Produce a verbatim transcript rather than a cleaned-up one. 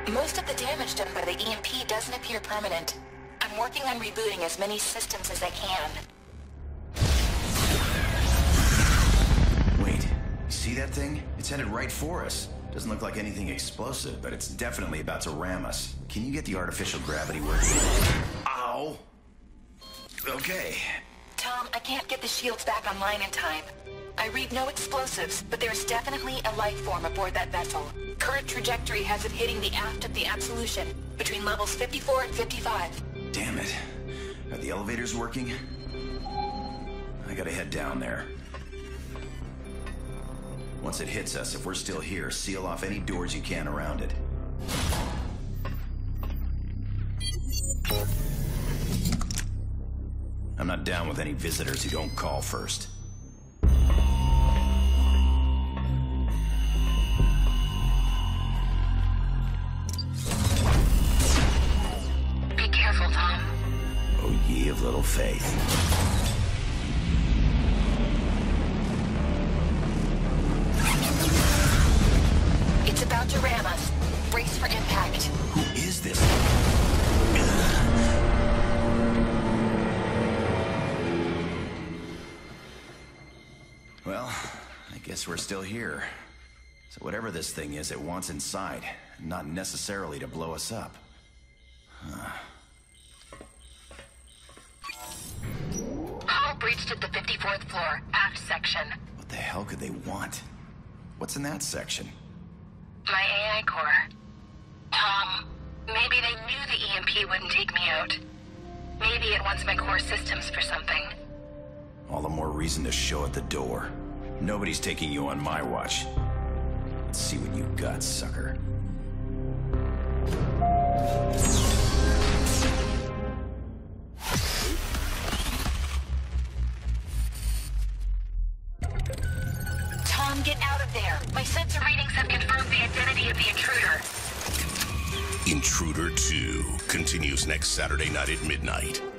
Most of the damage done by the E M P doesn't appear permanent. I'm working on rebooting as many systems as I can. Wait, you see that thing? It's headed right for us. Doesn't look like anything explosive, but it's definitely about to ram us. Can you get the artificial gravity working? Ow! Okay. Tom, I can't get the shields back online in time. I read no explosives, but there's definitely a life form aboard that vessel. Current trajectory has it hitting the aft of the Absolution, between levels fifty-four and fifty-five. Damn it. Are the elevators working? I gotta head down there. Once it hits us, if we're still here, seal off any doors you can around it. I'm not down with any visitors who don't call first. Be careful, Tom. Oh, ye of little faith. It's about to ram us. Brace for impact. Who is this? Well, I guess we're still here. So whatever this thing is, it wants inside, not necessarily to blow us up. Huh. Hull breached at the fifty-fourth floor, aft section. What the hell could they want? What's in that section? My A I core. Tom, maybe they knew the E M P wouldn't take me out. Maybe it wants my core systems for something. All the more reason to show at the door. Nobody's taking you on my watch. Let's see what you got, sucker. Tom, get out of there. My sensor readings have confirmed the identity of the Intruder. Intruder two continues next Saturday night at midnight.